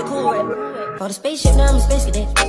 cool with. Bought a spaceship, now I'm a space cadet.